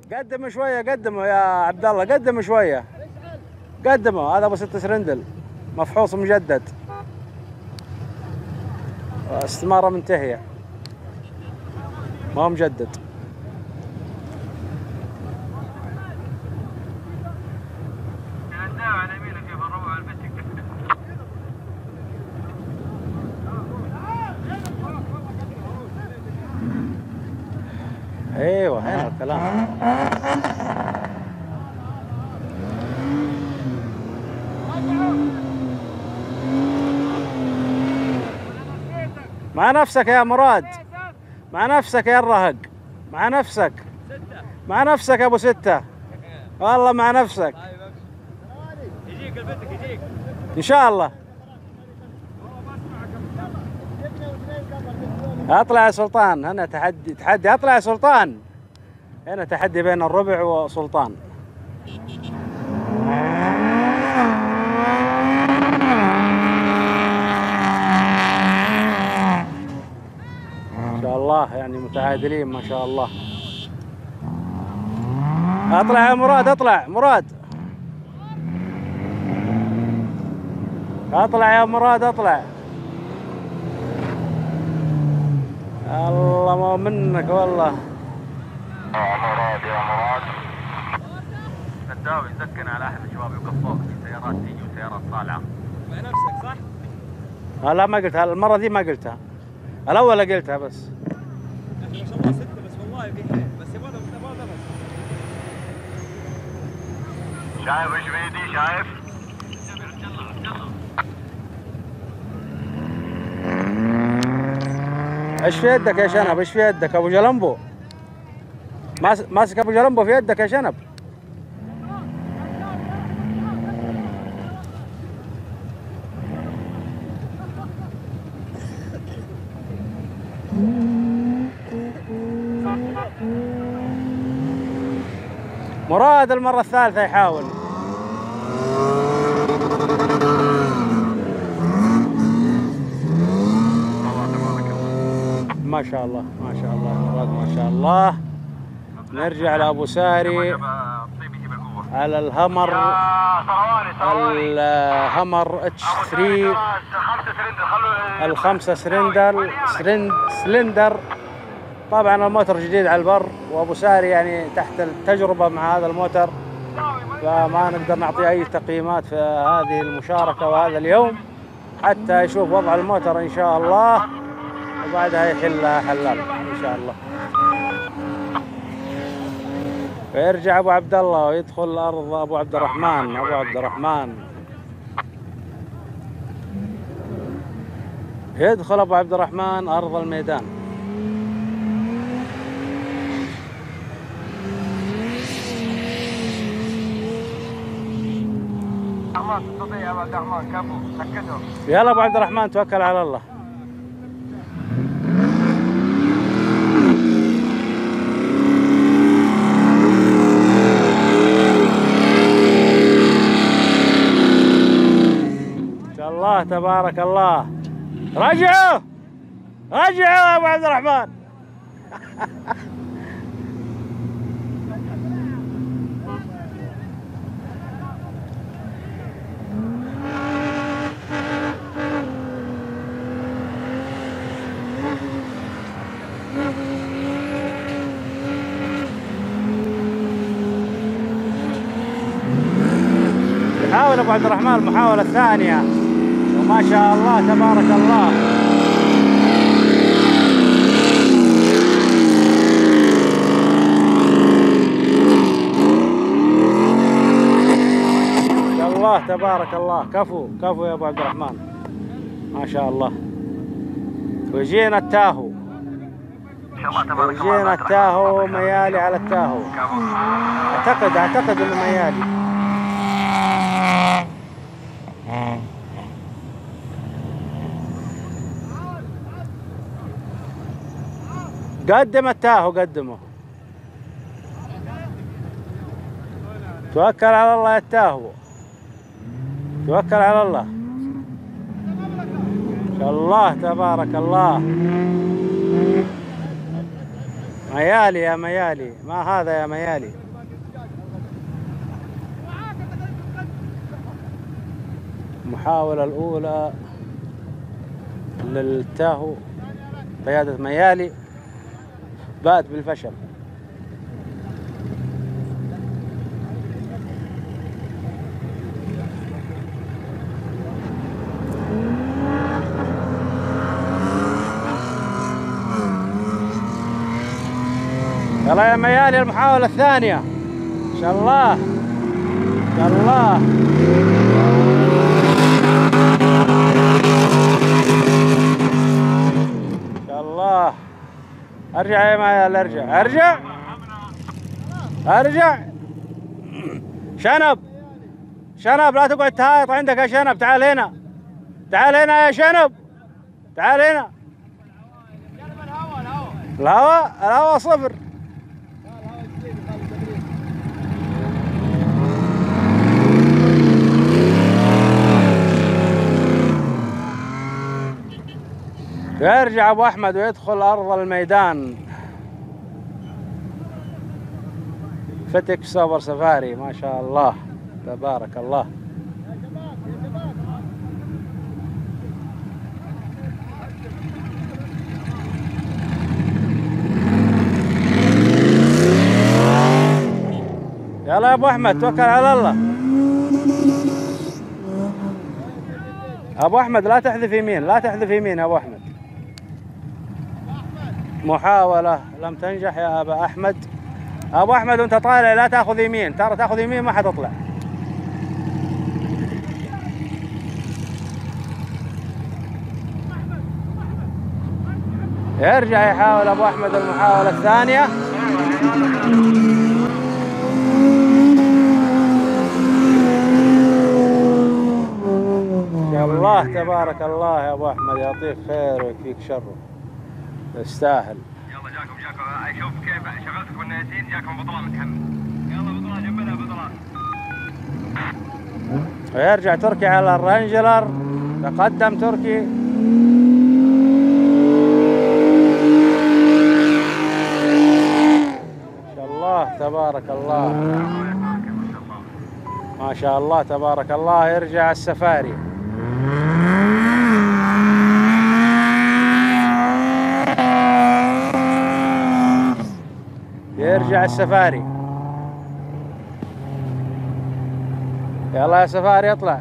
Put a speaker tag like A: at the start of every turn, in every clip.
A: قدم شويه، قدمه يا عبد الله، قدم شويه، قدمه. هذا ابو 6 سرندل مفحوص مجدد، استماره منتهيه، ما هو مجدد. ايوه هنا الكلام. مع نفسك يا مراد، مع نفسك يا الرهق، مع نفسك، مع نفسك يا ابو 6، والله مع نفسك. يجيك البتك، يجيك ان شاء الله. اطلع يا سلطان، هنا تحدي، اطلع يا سلطان. هنا تحدي بين الربع وسلطان. ما شاء الله، يعني متعادلين ما شاء الله. اطلع يا مراد، اطلع مراد، اطلع يا مراد، اطلع. الله ما منك والله.
B: يا مراد يا مراد. الداوي يسكن على احد الشباب يوقف فوق، في سيارات تيجي وسيارات طالعه. مع نفسك صح؟
A: لا ما قلتها المرة دي، ما قلتها الأول، قلتها بس.
B: ما شاء الله 6 بس والله في حيل، بس يبغى نفس. شايف ايش بيدي؟ شايف؟
A: ايش في يدك يا شنب؟ ايش في يدك ابو جلمبو؟ ماسك ابو جلمبو في يدك يا شنب. مراد المرة الثالثة يحاول. ما شاء الله ما شاء الله مراد ما شاء الله. نرجع لأبو ساري على الهمر، الهمر اتش 3 الخمسة سلندر. طبعا الموتور جديد على البر، وابو ساري يعني تحت التجربة مع هذا الموتور، فما نقدر نعطي اي تقييمات في هذه المشاركة وهذا اليوم حتى يشوف وضع الموتور ان شاء الله، وبعدها يحلها حلال ان شاء الله. فيرجع ابو عبد الله ويدخل ارض ابو عبد الرحمن. ابو عبد الرحمن يدخل ابو عبد الرحمن ارض الميدان.
B: تستطيع يا عبد الرحمن، كفو سكتهم.
A: يلا ابو عبد الرحمن توكل على الله. ما شاء الله تبارك الله. رجعوا رجعوا يا ابو عبد الرحمن. يحاول ابو عبد الرحمن المحاولة الثانية، وما شاء الله تبارك الله. ما شاء الله تبارك الله. كفو كفو يا ابو عبد الرحمن ما شاء الله. ويجينا التاهو، ويجينا التاهو ميالي على التاهو. اعتقد انه ميالي. قدم التاهو، قدمه. توكل على الله يا التاهو، توكل على الله. ما شاء الله تبارك الله ميالي يا ميالي، ما هذا يا ميالي. المحاولة الأولى للتاهو قيادة ميالي بات بالفشل. يلا يا ميالي المحاولة الثانية إن شاء الله إن شاء الله. إن شاء الله. ارجع يا ميالي، ارجع ارجع ارجع. شنب شنب لا تقعد تهايط عندك يا شنب، تعال هنا تعال هنا يا شنب، تعال هنا. الهواء صفر. يرجع ابو احمد ويدخل ارض الميدان. فتك سوبر سفاري ما شاء الله تبارك الله. يلا يا ابو احمد توكل على الله. ابو احمد لا تحذف يمين، لا تحذف يمين يا ابو احمد. محاولة لم تنجح يا ابا احمد. ابو احمد وانت طالع لا تاخذ يمين، ترى تاخذ يمين ما حتطلع. يرجع يحاول ابو احمد المحاولة الثانية. يا الله تبارك الله يا ابو احمد، يعطيك خير ويكفيك شره، تستاهل.
B: يلا جاكم شوف كيف شغلتكم النيتين، جاكم بطلان متحمل. يلا بطلان جنبنا بطلان.
A: ويرجع تركي على الرانجلر. تقدم تركي. ما شاء الله تبارك الله ما شاء الله تبارك الله. يرجع السفاري. يرجع السفاري. يلا يا سفاري اطلع.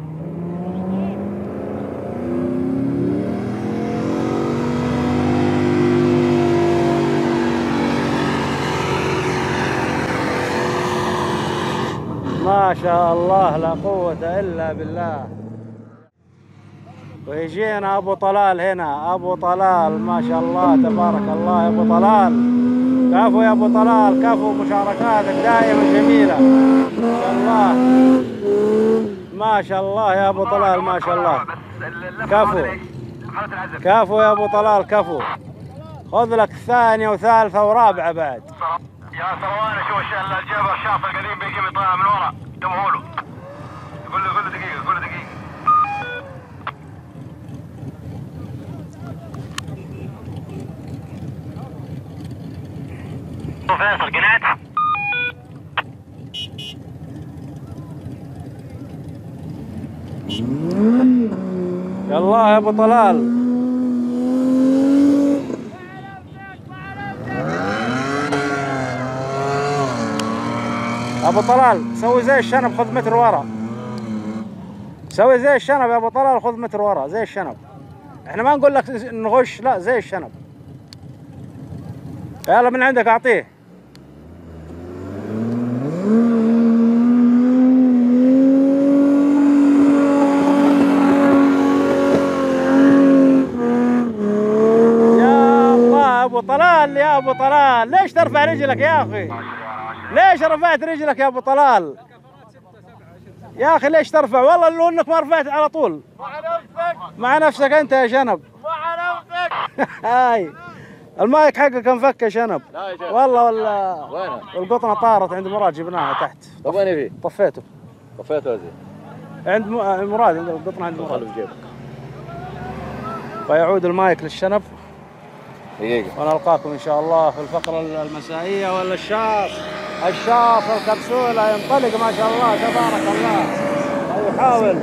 A: ما شاء الله لا قوة إلا بالله. ويجينا أبو طلال هنا، أبو طلال ما شاء الله تبارك الله يا أبو طلال. كفو يا أبو طلال كفو، مشاركاتك دائما جميلة ما شاء الله. ما شاء الله يا أبو طلال ما شاء الله. كفو كفو يا أبو طلال كفو. خذ لك ثانية وثالثة ورابعة بعد.
B: يا ثواني شوف الجابر شاف القديم بيجي يطلع من ورا دمه له. قول له دقيقة قول له دقيقة. فيصل قنعت.
A: يلا يا ابو طلال. ابو طلال سوي زي الشنب، خذ متر ورا. سوي زي الشنب يا ابو طلال، خذ متر ورا زي الشنب. احنا ما نقول لك نغش، لا زي الشنب. يلا من عندك اعطيه. يا الله ابو طلال يا ابو طلال، ليش ترفع رجلك يا اخي؟ ليش رفعت رجلك يا ابو طلال؟ يا اخي ليش ترفع؟ والله لو انك ما رفعت على طول. مع نفسك انت يا شنب. مع نفسك. هاي المايك حقك انفك يا شنب.
C: لا يا شيخ
A: والله ولا
C: وينه؟
A: القطنه طارت عند مراد، جبناها تحت.
C: طب وين فيه؟
A: طفيته.
C: طفيته يا زين.
A: عند مراد، عند القطنه عند مراد.
C: خلوا في جيبك.
A: فيعود المايك للشنب.
C: دقيقة.
A: ونلقاكم ان شاء الله في الفقرة المسائية. ولا الشاص الكبسولة ينطلق ما شاء الله تبارك الله، أو يحاول.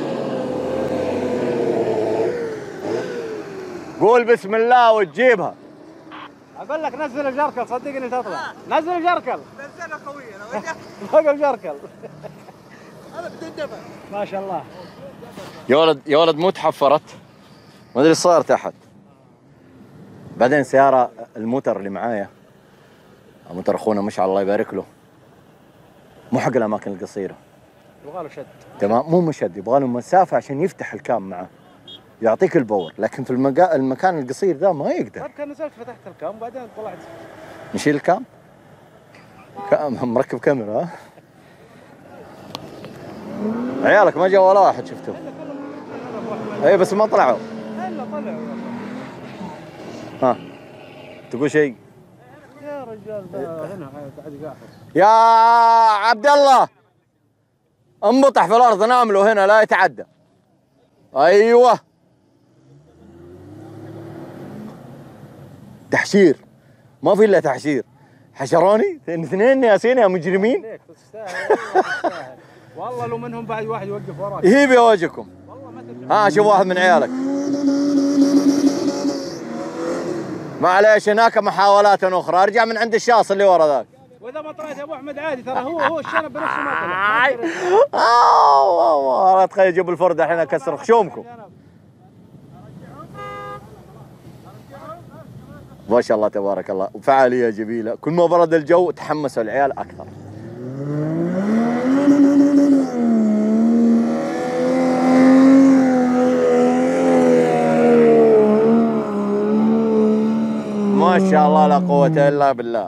C: قول بسم الله وتجيبها.
A: اقول لك نزل الجركل، صدقني تطلع. نزل الجركل.
D: نزلها قوية.
A: وقف جركل.
D: هذا بتندفع.
A: ما شاء الله.
C: يا ولد مو تحفرت، ما ادري ايش صار تحت. بعدين سيارة الموتر اللي معايا، موتر اخونا مشعل الله يبارك له، مو حق الاماكن القصيرة.
A: يبغى له شد.
C: تمام، مو مشد، يبغى له مسافة عشان يفتح الكام معه. يعطيك الباور، لكن في المكان القصير ذا ما يقدر.
A: طيب كان نزلت فتحت الكام وبعدين طلعت.
C: نشيل الكام؟ مركب كاميرا ها؟ عيالك ما جاء ولا واحد شفتهم. اي بس ما طلعوا.
A: الا طلعوا.
C: ها تقول شيء؟
A: يا رجال هنا قاعد قاعد.
C: يا عبد الله انبطح في الارض، نام له هنا لا يتعدى. ايوه تحشير، ما في الا تحشير. حشروني اثنين ياسين يا مجرمين.
A: ليك تستاهل والله، لو منهم بعد واحد يوقف وراك.
C: يهيب يا وجهكم.
A: والله ما تدري.
C: ها شوف واحد من عيالك. معليش هناك محاولات اخرى، ارجع من عند الشاص اللي ورا ذاك.
A: واذا ما طلعت يا ابو احمد عادي، ترى هو الشنب بنفسه ما طلع.
C: والله تخيل اجيب الفرده الحين اكسر خشومكم. ما شاء الله تبارك الله، وفعاليه جميله، كل ما برد الجو تحمسوا العيال اكثر. ما شاء الله لا قوة الا بالله.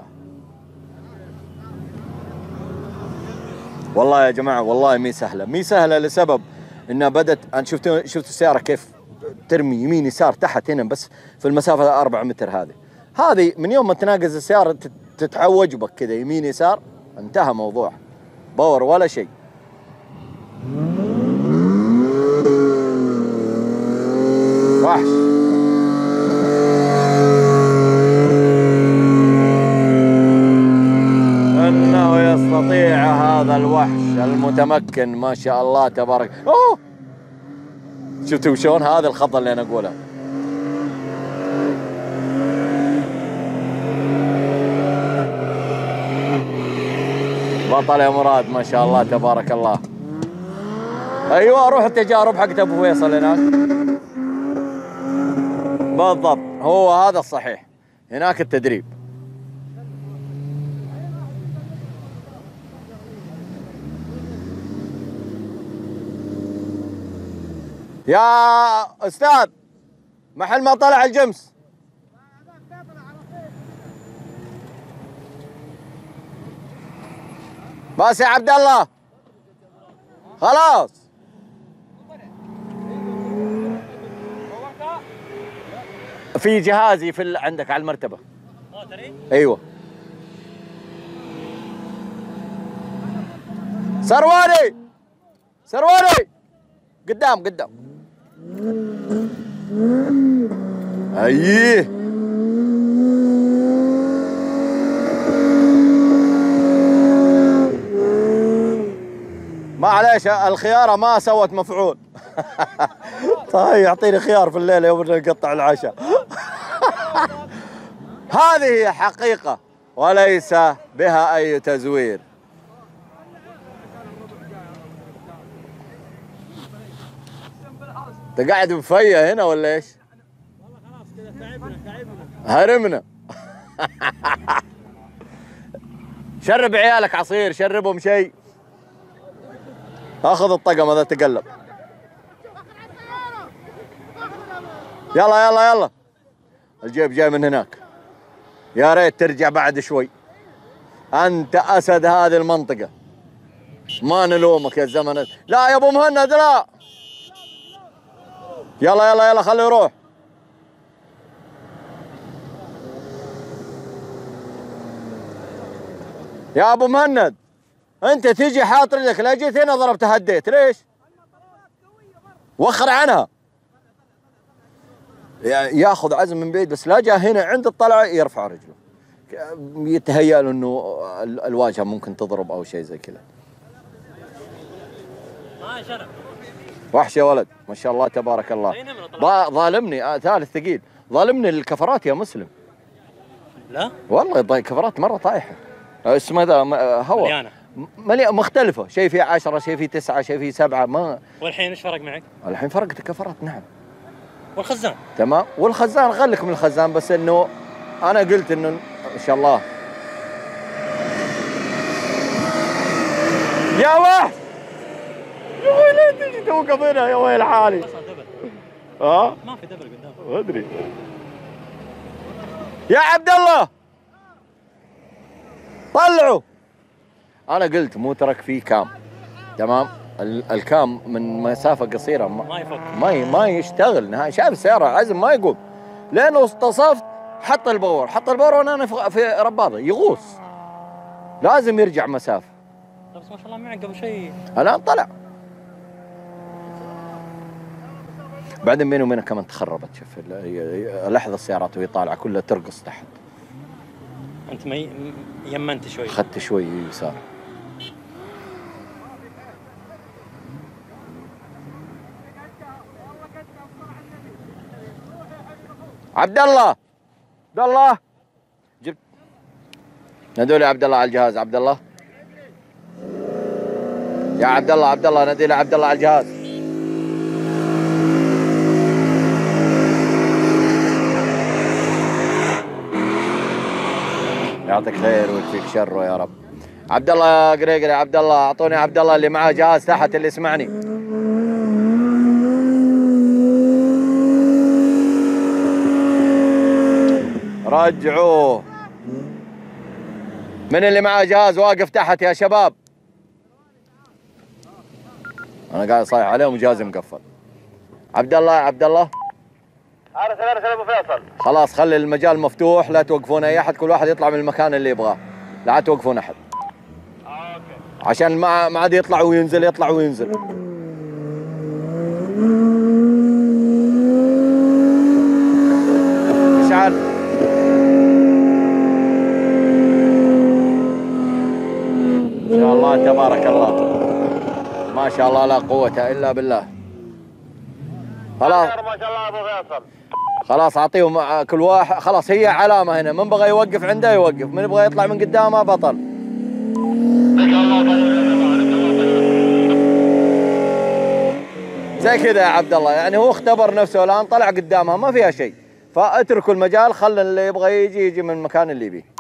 C: والله يا جماعة والله مي سهلة لسبب انها بدت. انا شفت السيارة كيف ترمي يمين يسار تحت هنا، بس في المسافة 4 متر هذه من يوم ما تناقز السيارة تتعوج بك كذا يمين يسار، انتهى موضوع باور ولا شيء. وحش. انه يستطيع هذا الوحش المتمكن ما شاء الله تبارك. اوه شفتوا شلون هذا الخطه اللي انا اقولها. بطل يا مراد ما شاء الله تبارك الله. ايوه روح التجارب حقت ابو فيصل هناك. بالضبط هو هذا الصحيح، هناك التدريب. يا استاذ محل ما طلع الجمس. بس يا عبد الله خلاص. في جهازي عندك على المرتبة. ايوه سرواني قدام ايه. معليش الخيارة ما سوت مفعول. طيب يعطيني خيار في الليل يوم نقطع العشاء. هذه هي حقيقة وليس بها أي تزوير. انت قاعد مفيا هنا ولا ايش؟
A: والله خلاص كذا تعبنا.
C: هرمنا. شرب عيالك عصير، شربهم شيء. اخذ الطقم هذا تقلب. يلا الجيب جاي من هناك. يا ريت ترجع بعد شوي. انت اسد هذه المنطقة. ما نلومك يا الزمن. لا يا ابو مهند لا. يلا خليه يروح. يا ابو مهند انت تيجي حاط رجلك، لا جيت هنا ضربت هديت ليش؟ وخر عنها. يعني ياخذ عزم من بعيد، بس لا جاء هنا عند الطلعه يرفع رجله، يتهيأ له انه الواجهه ممكن تضرب او شيء زي كذا. وحش يا ولد ما شاء الله تبارك الله. ظالمني ثالث ثقيل، ظالمني الكفرات يا مسلم.
E: لا
C: والله كفرات مره طايحه. اسمه ذا هواء مليانه مختلفه، شيء فيه 10 شيء فيه 9 شيء فيه 7 ما.
E: والحين ايش فرق معك؟
C: الحين فرقت الكفرات نعم.
E: والخزان
C: تمام، والخزان غلك من الخزان، بس انه انا قلت انه ان شاء الله. يا وحش يا ويلي تجي توقف هنا يا ويل حالي. ها؟
E: ما في دبل قدام.
C: ادري يا عبد الله طلعوا. انا قلت مو ترك فيه كام، تمام؟ الكام من مسافه قصيره
E: ما يفك،
C: ما يشتغل نهائي. شايف السياره عزم ما يقوم، لانه اصطفت حط الباور وانا في رباضه يغوص، لازم يرجع مسافه.
E: بس ما شاء الله معك قبل شيء
C: الان طلع. بعدين بيني وبينك كمان تخربت. شوف لحظه السيارات وهي طالعه كلها ترقص تحت.
E: انت يمنت شوي،
C: اخذت شوي يسار. عبد الله جبت نادوا لي عبد الله على الجهاز. عبد الله يا عبد الله نادي لي عبد الله على الجهاز. يعطيك خير ويكفيك شره يا رب. عبد الله قريقري، عبد الله اعطوني عبد الله اللي معاه جهاز تحت اللي يسمعني. رجعوه. من اللي معاه جهاز واقف تحت يا شباب؟ انا قاعد صايح عليهم وجهازي مقفل. عبد الله
B: ارسل ابو فيصل.
C: خلاص خلي المجال مفتوح، لا توقفون اي احد، كل واحد يطلع من المكان اللي يبغاه، لا توقفون احد.
B: اوكي.
C: عشان ما عاد يطلع وينزل يطلع وينزل. اشعل. ما شاء الله تبارك الله، ما شاء الله لا قوة الا بالله. خلاص
B: ما شاء الله ابو فيصل.
C: خلاص اعطيهم كل واحد. خلاص هي علامة هنا، من بغى يوقف عنده يوقف، من يبغى يطلع من قدامه بطل. زي كذا يا عبد الله، يعني هو اختبر نفسه الان طلع قدامها ما فيها شيء، فاتركوا المجال، خلى اللي يبغى يجي من المكان اللي يبيه.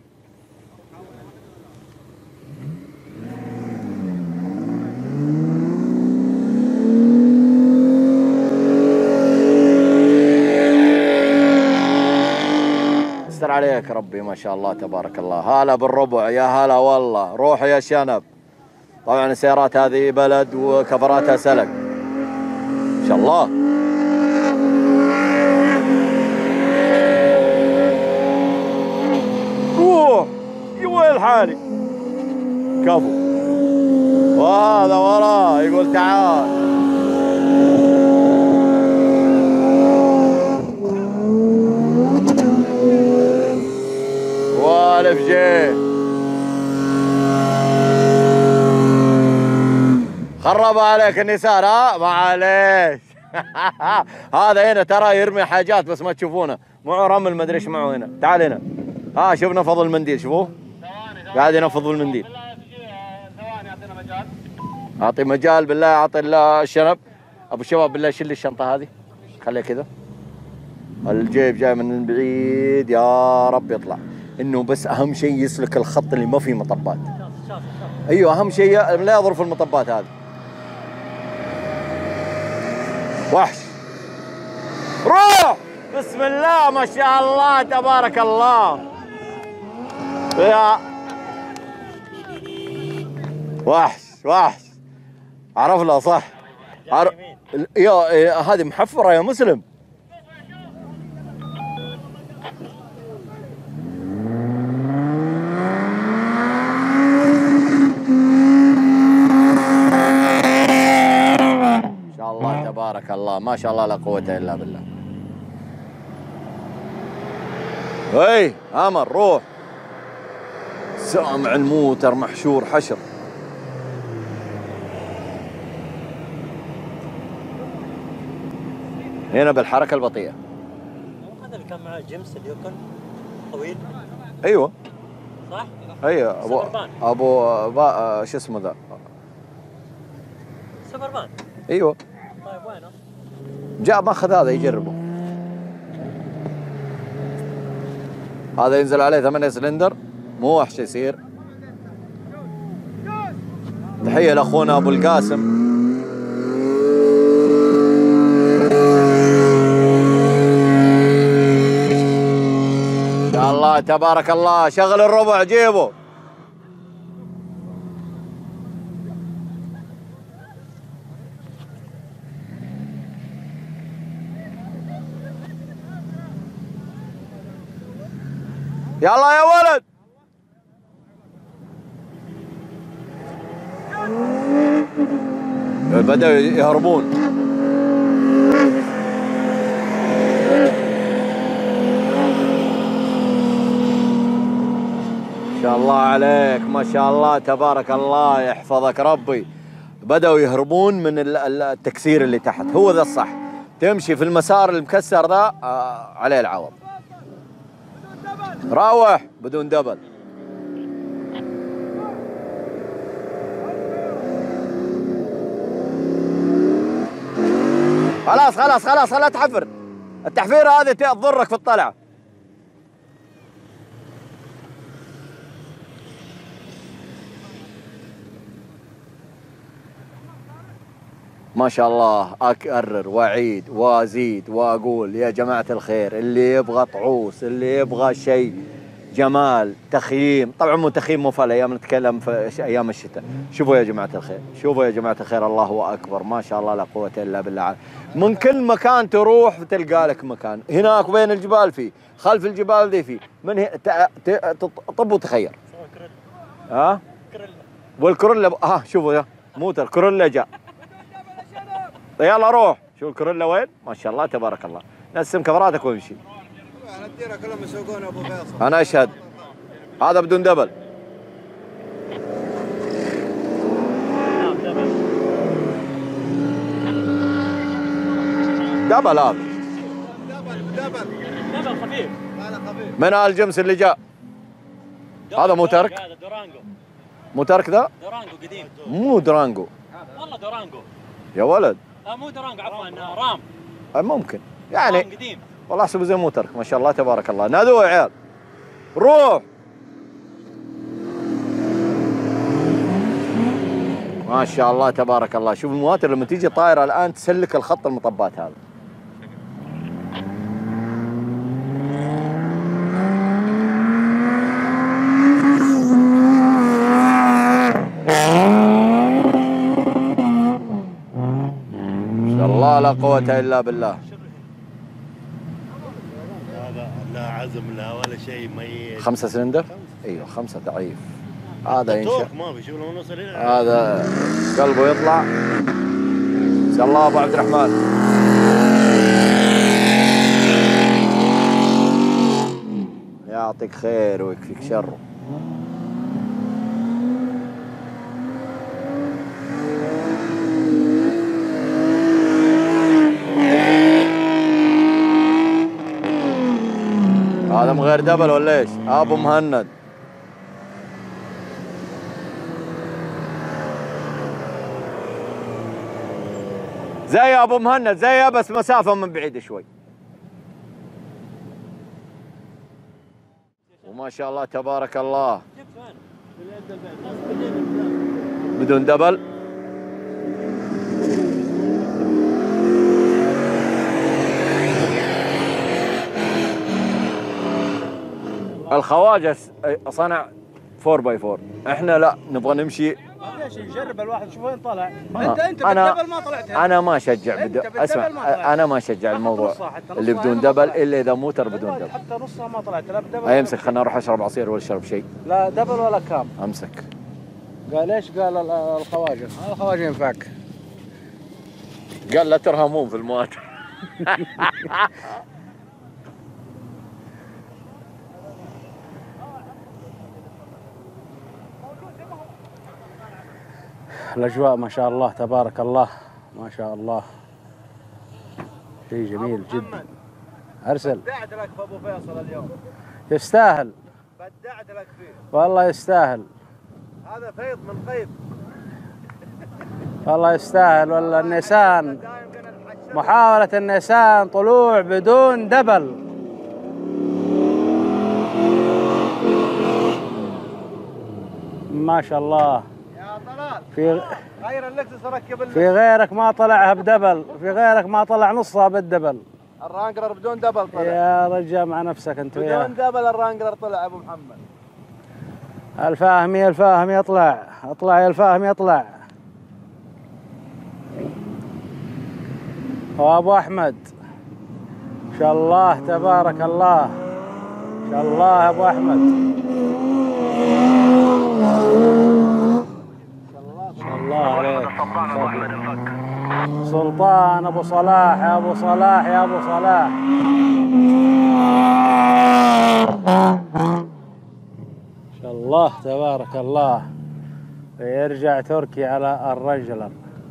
C: يستر عليك ربي ما شاء الله تبارك الله. هلا بالربع يا هلا والله، روح يا شنب. طبعا السيارات هذه بلد وكفراتها سلق ان شاء الله. روح يا ويل حالي. كفو. وهذا وراه يقول تعال. والف جي خرب عليك النسار. ها معليش. هذا هنا ترى يرمي حاجات بس ما تشوفونه، معه رمل ما ادري ايش معه هنا. تعال هنا. ها شوف نفض المنديل، شوفوه قاعد ينفض المنديل.
B: ثواني اعطينا مجال.
C: اعطي مجال بالله، اعطي الشنب. ابو الشباب بالله شيل لي الشنطه هذه، خليها كذا. الجيب جاي من بعيد يا رب يطلع. انه بس اهم شيء يسلك الخط اللي ما فيه مطبات. ايوه اهم شيء لا يضرب في المطبات هذه. وحش. روح بسم الله ما شاء الله تبارك الله. يا وحش عرف له صح. يا هذه محفرة يا مسلم. ما شاء الله تبارك الله، ما شاء الله لا قوة إلا بالله. اي امر روح. سامع الموتر محشور حشر. هنا بالحركة البطيئة.
E: هذا اللي كان معاه جيمس اللي يكون طويل.
C: ايوه
E: صح؟
C: ايوه ابو شو اسمه ذا؟
E: سوبرمان.
C: ايوه.
E: طيب وينه؟
C: جاء ماخذ هذا يجربه. هذا ينزل عليه 8 سلندر مو وحش يصير. تحية لاخونا ابو القاسم. يا الله تبارك الله. شغل الربع جيبه. يلا يا ولد. بدأوا يهربون. ما شاء الله عليك ما شاء الله تبارك الله يحفظك ربي. بدأوا يهربون من التكسير اللي تحت. هو ذا الصح. تمشي في المسار المكسر ذا عليه العوض. راوح بدون دبل. خلاص خلاص خلاص لا تحفر. التحفيرة هذه تضرك في الطلعة. ما شاء الله. أكرر وأعيد وأزيد وأقول يا جماعة الخير، اللي يبغى طعوس، اللي يبغى شيء جمال، تخييم، طبعا مو تخييم مو في الأيام، نتكلم في أيام الشتاء. شوفوا يا جماعة الخير، شوفوا يا جماعة الخير، الله أكبر ما شاء الله لا قوة إلا بالله. من كل مكان تروح تلقى لك مكان. هناك بين الجبال فيه، خلف الجبال ذي فيه، من هنا طب وتخير. ها؟ والكوريلا ها شوفوا يا موتر كوريلا جاء. يلا روح. شوف الكوريلا وين؟ ما شاء الله تبارك الله. نسم كفراتك وامشي.
D: انا الديره كلهم يسوقون ابو فيصل.
C: انا اشهد. هذا بدون دبل. دبل هذا.
E: دبل خفيف.
D: لا خفيف.
C: من الجمس اللي جاء؟ هذا مو ترك؟
E: هذا دورانجو.
C: مو ترك ذا؟
E: دورانجو قديم.
C: مو درانجو.
E: والله دورانجو.
C: يا ولد.
E: مو دورانجو عفوا رام.
C: ممكن يعني.
E: رام قديم.
C: والله احسبه زي مو ترك. ما شاء الله تبارك الله. نادوه يا عيال. روح. ما شاء الله تبارك الله. شوف المواتر لما تيجي طايره الان تسلك الخط المطبات هذا. الله لا قوة إلا بالله.
F: هذا لا عزم لا ولا شيء ميت.
C: 5 سلندر؟ ايوه 5 ضعيف. هذا ان شاء
F: ما في شغل ونوصل هنا.
C: هذا قلبه يطلع. ان شاء الله ابو عبد الرحمن. يعطيك خير ويكفيك شره. هذا من غير دبل ولا ايش؟ ابو مهند. زي ابو مهند زيه بس مسافه من بعيد شوي. وما شاء الله تبارك الله. بدون دبل. الخواجه صنع 4x4. احنا لا نبغى نمشي.
A: ليش يجرب الواحد شوف وين طلع. انت
C: أنا
A: بالدبل ما طلعت.
C: انا ما اشجع اسمع انا ما اشجع الموضوع اللي بدون دبل الا اذا موتر بدون دبل.
A: حتى نصها ما طلعت لا بدبل.
C: امسك خلنا اروح اشرب عصير ولا اشرب شيء.
A: لا دبل ولا كام.
C: امسك.
A: قال ايش؟ قال الخواجه. الخواجه ينفعك.
C: قال لا ترهمون في المواتر.
A: الأجواء ما شاء الله تبارك الله ما شاء الله، شيء جميل جدا. أرسل.
D: بدعت لك في ابو فيصل اليوم.
A: يستاهل.
D: بدعت لك فيه.
A: والله يستاهل.
D: هذا فيض من قيف.
A: والله يستاهل. ولا النيسان، محاولة النيسان طلوع بدون دبل. ما شاء الله.
D: يا طلال
A: في
D: غير اللكسس ركب
A: في غيرك ما طلعها بدبل، في غيرك ما طلع نصها بالدبل.
D: الرانجلر بدون دبل طلع.
A: يا رجال مع نفسك انت وياه.
D: بدون دبل الرانجلر طلع ابو محمد.
A: الفاهمي الفاهم يطلع، اطلع يا الفاهم يطلع. وابو احمد ما شاء الله تبارك الله، ما شاء الله يا ابو احمد، ما شاء الله عليك. سلطان ابو صلاح، يا ابو صلاح يا ابو صلاح، ما شاء الله تبارك الله. يرجع تركي على الرجلر.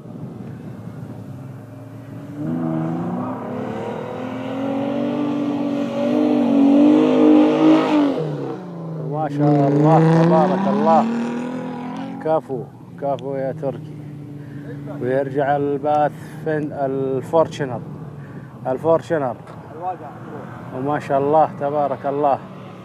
A: ما شاء الله تبارك الله. كفو كفو يا تركي. ويرجع الباث فين الفورتشنر وما شاء الله تبارك الله.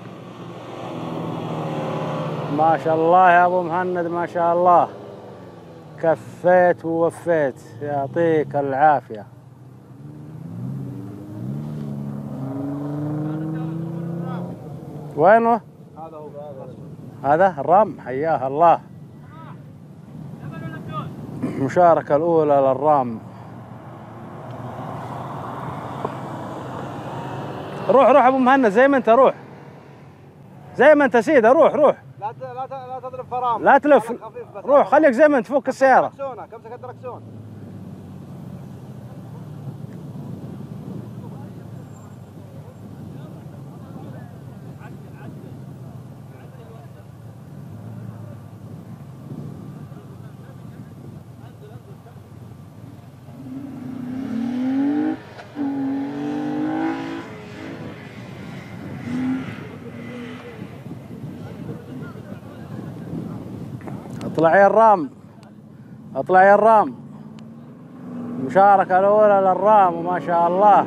A: ما شاء الله يا ابو مهند ما شاء الله، كفيت ووفيت، يعطيك العافية. وينه؟ هذا الرام، حياه الله. المشاركة الأولى للرام. روح روح أبو مهند زي ما أنت، روح زي ما أنت سيدة، روح روح.
D: لا تضرب فرامل.
A: لا تلف، روح خليك زي ما أنت، فوق السيارة.
D: كم الدركسون.
A: اطلع يا الرام، اطلع يا الرام. المشاركة الأولى للرام وما شاء الله.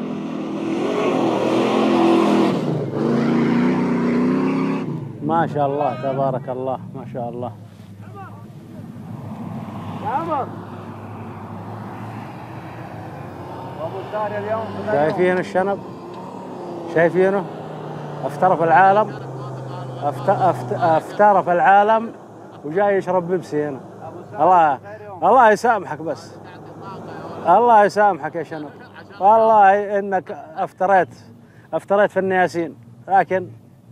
A: ما شاء الله تبارك الله ما شاء الله. شايفين الشنب؟ شايفينه؟ افترف العالم، افترف العالم وجاي يشرب بيبسي هنا. الله يسامحك، بس الله يسامحك يا شنب، والله انك افتريت في النياسين، لكن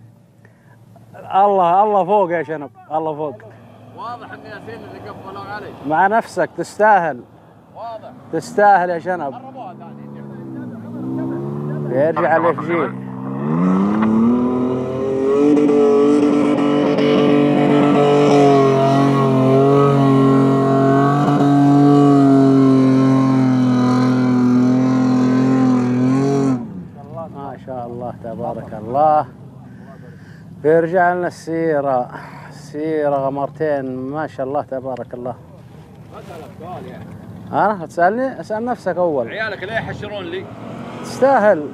A: الله فوق يا شنب، الله فوق.
G: واضح النياسين اللي قفلوا علي.
A: مع نفسك تستاهل،
G: واضح
A: تستاهل يا شنب. يرجع الاف جي. ما شاء الله تبارك الله. يرجع لنا السيرة غمرتين ما شاء الله تبارك الله.
G: اسالك سؤال يعني.
A: أنا تسألني؟ اسأل نفسك أول.
G: عيالك ليه يحشرون لي؟
A: تستاهل.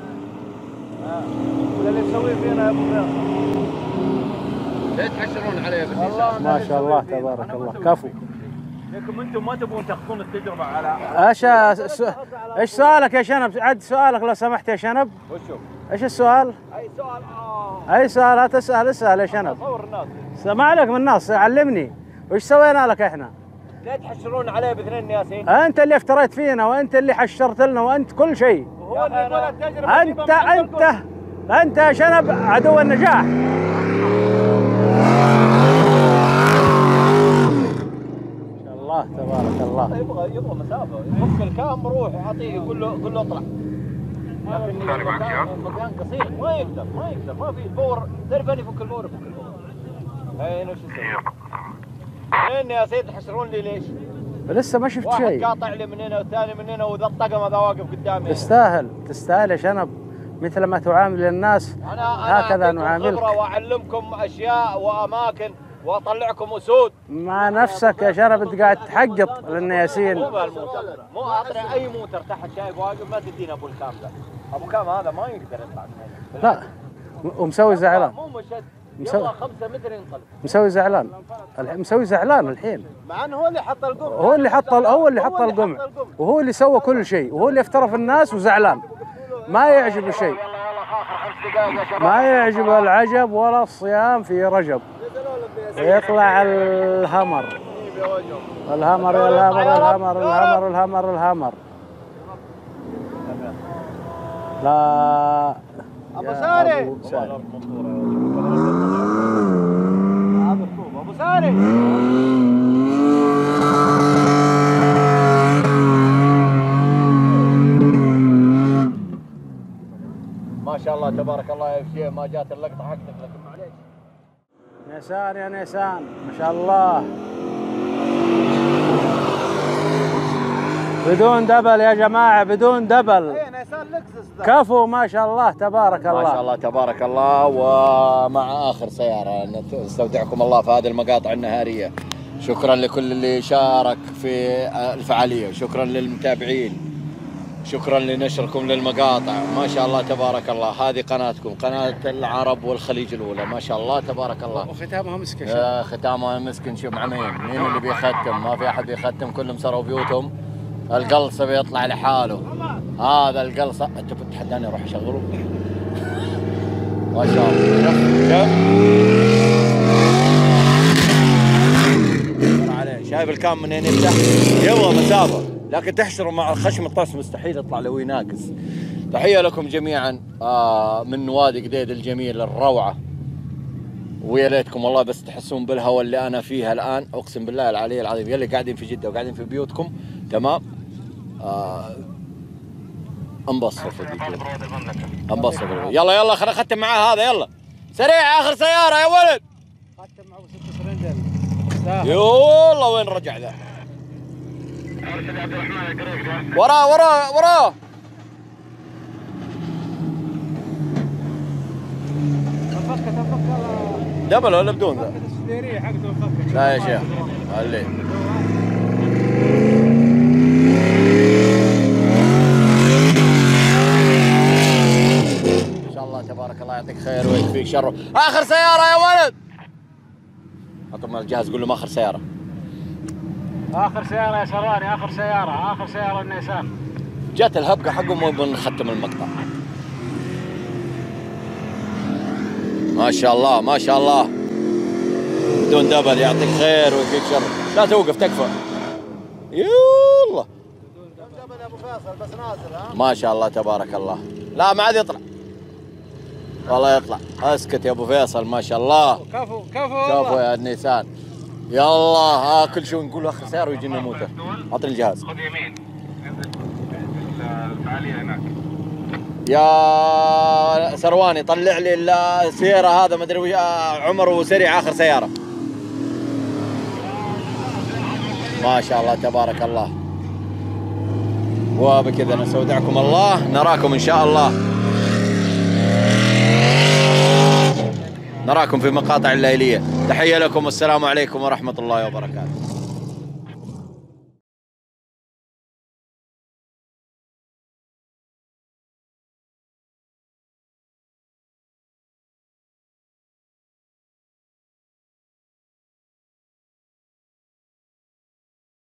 D: اللي يسويه فينا يا ابو فيصل.
G: ليه تحشرون علي بس؟
A: ما شاء الله تبارك الله. كفو.
D: لكم انتم ما تبغون تاخذون التجربه على
A: ايش سؤالك يا شنب؟ عد سؤالك لو سمحت يا شنب.
D: وشو؟
A: ايش السؤال؟
D: اي سؤال.
A: اي سؤال؟ لا تسأل، اسأل يا شنب.
D: صور الناس.
A: ما عليك من الناس، علمني وش سوينا لك احنا؟
D: ليه تحشرون عليه باثنين نياسين؟
A: انت اللي افتريت فينا، وانت اللي حشرت لنا، وانت كل شيء.
D: هو اللي يقول التجربه.
A: انت يا شنب عدو النجاح. ما شاء الله تبارك الله.
D: يبغى مسافه، يفك الكام روح وعطيه، يقول له اطلع. مكان قصير ما يقدر ما في البور. تعرف اني يفك البور. هاي وش يسوي؟ منين يا سيد تحشرون لي ليش؟
A: لسه ما شفت
D: واحد
A: شيء.
D: قاطع لي من هنا والثاني من هنا وذا الطقم هذا واقف قدامي.
A: تستاهل يا شنب، مثل ما تعامل الناس هكذا نعاملك.
D: خبرة واعلمكم اشياء واماكن واطلعكم اسود.
A: مع نفسك يا شنب انت قاعد تحقط للنياسين.
D: مو بهالموتر، مو اعطني اي موتر تحت شايف واقف، ما تدينا ابو الكام ذا. ابو كام هذا ما يقدر يطلع من هنا.
A: لا ومسوي زعلان.
D: مو مشد يلا 5 متر ينقلب.
A: مسوي زعلان. مسوي زعلان الحين.
D: مع انه هو اللي حط القمع.
A: هو اللي حط القمع وهو اللي سوى كل شيء وهو اللي افترى في الناس وزعلان. ما يعجبه شيء. ما يعجبه العجب ولا الصيام في رجب. ويطلع الهمر. الهمر يا الهمر. لا
D: ابو ساري. هذا الطوب ابو ساري. ما شاء الله تبارك الله يا شيخ، ما جات اللقطه حقتك لكن معليش.
A: نيسان يا نيسان ما شاء الله. بدون دبل يا جماعه، بدون دبل. كفو ما شاء الله تبارك الله.
C: ما شاء الله تبارك الله. ومع اخر سياره نستودعكم الله في هذه المقاطع النهاريه. شكرا لكل اللي شارك في الفعاليه، شكرا للمتابعين، شكرا لنشركم للمقاطع. ما شاء الله تبارك الله. هذه قناتكم، قناه العرب والخليج الاولى. ما شاء الله تبارك الله.
A: وختامها مسك
C: يا ختامها مسك. نشوف مع مين اللي بيختم؟ ما في احد بيختم، كلهم سروا بيوتهم. القلصه بيطلع لحاله. هذا القلصه انت بتتحداني اروح اشغله. ما شاء الله. شوف شايف الكام من هنا يفتح يبغى مسافه، لكن تحشره مع خشم الطاس مستحيل يطلع له ناقص. تحيه لكم جميعا من وادي قديد الجميل الروعه. ويا ليتكم والله بس تحسون بالهواء اللي انا فيها الان. اقسم بالله العلي العظيم يلي قاعدين في جده وقاعدين في بيوتكم تمام. انبسطوا في الفيديو، انبسطوا. يلا خلينا نختم معاه هذا. يلا سريع اخر سياره يا ولد.
A: ختم معه 6 سرندل.
C: يلا وين رجع ذا؟ وراه دبل ولا بدون ذا؟ لا يا شيخ خليه. ان شاء الله تبارك الله يعطيك خير ويكفيك شره. اخر سياره يا ولد. اطلب الجهاز قول له ما اخر سياره.
A: اخر سياره يا سرواني، اخر سياره النيسان.
C: جات الهبقه حقهم ونختم المقطع. ما شاء الله ما شاء الله. بدون دبل يعطيك خير ويكفيك شر. لا توقف تكفى. يلا
D: بدون دبل يا ابو فيصل بس نازل. ها
C: ما شاء الله تبارك الله. لا ما عاد يطلع والله يطلع. اسكت يا ابو فيصل ما شاء الله. كفو يا النيسان. يلا كل شيء نقول اخر سياره ويجينا موته. اعطني الجهاز.
B: خذ يمين الفعاليه هناك.
C: يا سرواني طلع لي السياره هذا ما ادري عمر وسريع اخر سياره. ما شاء الله تبارك الله. وبكذا نستودعكم الله. نراكم ان شاء الله، نراكم في مقاطع الليليه. تحيه لكم والسلام عليكم ورحمه الله وبركاته.